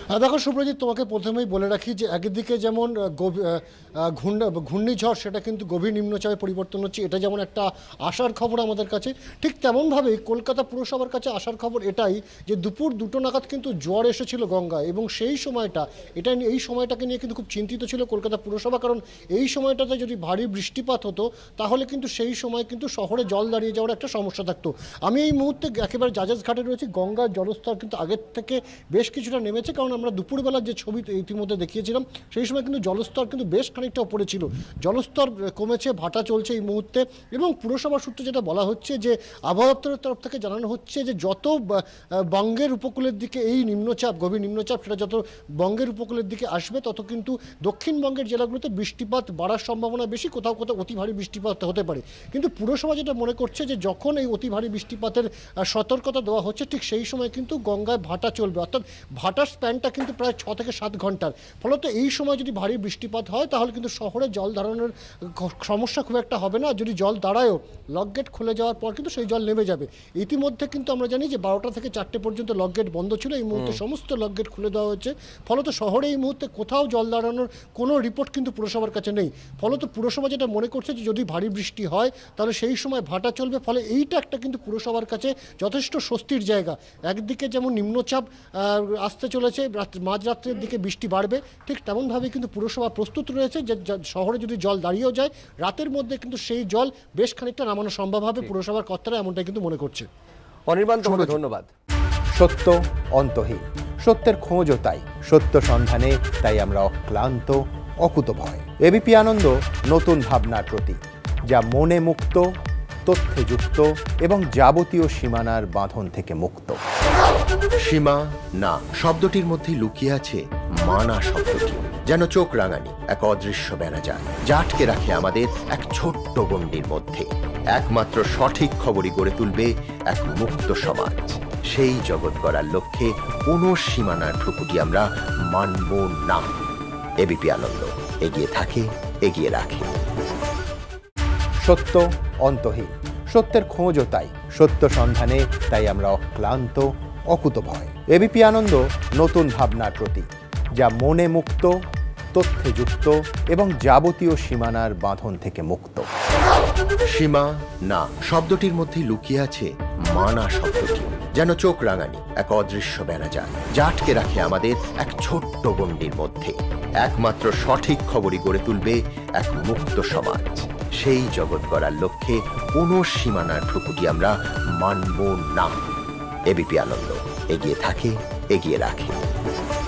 দেখো সুব্রজিৎ, তোমাকে প্রথমেই বলে রাখি যে একদিকে যেমন ঘূর্ণিঝড় সেটা কিন্তু গভীর নিম্নচাপে পরিবর্তন হচ্ছে, এটা যেমন একটা আশার খবর আমাদের কাছে, ঠিক তেমনভাবেই কলকাতা পুরসভার কাছে আশার খবর এটাই যে দুপুর 2টো নাগাদ কিন্তু জ্বর এসেছিল গঙ্গায়, এবং সেই সময়টা এই সময়টাকে নিয়ে কিন্তু খুব চিন্তিত ছিল কলকাতা পুরসভা, কারণ এই সময়টাতে যদি ভারী বৃষ্টিপাত হতো তাহলে কিন্তু সেই সময় কিন্তু শহরে জল দাঁড়িয়ে যাওয়ার একটা সমস্যা থাকতো। আমি এই মুহূর্তে একেবারে জাজেস ঘাটে রয়েছি, গঙ্গার জলস্তর কিন্তু আগের থেকে বেশ কিছুটা নেমেছে, কারণ আমরা দুপুরবেলার যে ছবি ইতিমধ্যে দেখিয়েছিলাম সেই সময় কিন্তু জলস্তর কিন্তু বেশ খানিকটা ওপরে ছিল। জলস্তর কমেছে, ভাটা চলছে এই মুহূর্তে, এবং পুরসভার সূত্রে যেটা বলা হচ্ছে যে আবহাওয়া দপ্তরের তরফ থেকে জানানো হচ্ছে যে যত বঙ্গের উপকূলের দিকে এই নিম্নচাপ, গভীর নিম্নচাপ, সেটা যত বঙ্গের উপকূলের দিকে আসবে তত কিন্তু দক্ষিণবঙ্গের জেলাগুলোতে বৃষ্টিপাত বাড়ার সম্ভাবনা বেশি, কোথাও কোথাও অতি ভারী বৃষ্টিপাত হতে পারে। কিন্তু পুরসভা যেটা মনে করছে যে যখন এই অতি ভারী বৃষ্টিপাতের সতর্কতা দেওয়া হচ্ছে ঠিক সেই সময় কিন্তু গঙ্গায় ভাটা চলবে, অর্থাৎ ভাটার স্প্যানটা কিন্তু প্রায় 6 থেকে 7 ঘন্টার। ফলত এই সময় যদি ভারী বৃষ্টিপাত হয় তাহলে কিন্তু শহরে জল দাঁড়ানোর সমস্যা খুব একটা হবে না। যদি জল দাঁড়ায়ও, লকগেট খুলে যাওয়ার পর কিন্তু সেই জল নেমে যাবে। ইতিমধ্যে কিন্তু আমরা জানি যে 12টা থেকে 4টে পর্যন্ত লকগেট বন্ধ ছিল, এই মুহূর্তে সমস্ত লকগেট খুলে দেওয়া হচ্ছে। ফলত শহরে এই মুহূর্তে কোথাও জল দাঁড়ানোর কোনো রিপোর্ট কিন্তু পুরসভার কাছে নেই। ফলত পুরসভা যেটা মনে করছে যে যদি ভারী বৃষ্টি হয় তাহলে সেই সময় ভাটা চলবে, ফলে এইটা একটা কিন্তু পুরসভার কাছে যথেষ্ট স্বস্তির জায়গা। একদিকে যেমন নিম্নচাপ আসতে চলেছে, মাঝরাত্রের দিকে বৃষ্টি বাড়বে, ঠিক তেমনভাবে কিন্তু পুরসভা প্রস্তুত রয়েছে যে শহরে যদি জল দাঁড়িয়েও যায় রাতের মধ্যে কিন্তু সেই জল বেশ খানিকটা নামানো সম্ভব হবে। পুরসভার কর্তারা এমনটাই কিন্তু মনে করছে। অনির্বাণ, তোমাকে ধন্যবাদ। সত্য অন্তহীন, সত্যের খোঁজও তাই, সত্য সন্ধানে তাই আমরা অক্লান্ত, অকুতভয়। এবিপি আনন্দ নতুন ভাবনার প্রতীক, যা মনে মুক্ত, তথ্যে যুক্ত এবং যাবতীয় সীমানার বাঁধন থেকে মুক্ত। সীমা না শব্দটির মধ্যে লুকিয়ে আছে মানা শব্দটি, যেন চোখ রাঙানি এক অদৃশ্য বেড়াজাল, যা আটকে রাখে আমাদের এক ছোট্ট গণ্ডির মধ্যে। একমাত্র সঠিক খবরই গড়ে তুলবে এক মুক্ত সমাজ। সেই জগৎ গড়ার লক্ষ্যে কোনো সীমানার ঠুকুটি আমরা মানব না। এবিপি আনন্দ এগিয়ে থাকে, এগিয়ে রাখে। সত্য অন্তহীন, সত্যের খোঁজও তাই, সত্য সন্ধানে তাই আমরা অক্লান্ত, অকুতভয়। এবিপি আনন্দ নতুন ভাবনার প্রতীক, যা মনে মুক্ত, তথ্যে যুক্ত এবং যাবতীয় সীমানার বাঁধন থেকে মুক্ত। সীমা না শব্দটির মধ্যে লুকিয়ে আছে মানা শব্দটি, যেন চোখ রাঙানি এক অদৃশ্য বেড়াজাল, যা আটকে রাখে আমাদের এক ছোট্ট গণ্ডির মধ্যে। একমাত্র সঠিক খবরই গড়ে তুলবে এক মুক্ত সমাজ। সেই জগৎ গড়ার লক্ষ্যে কোনো সীমানার ঠুকুটি আমরা মানব না। এবিপি আনন্দ এগিয়ে থাকে, এগিয়ে রাখে।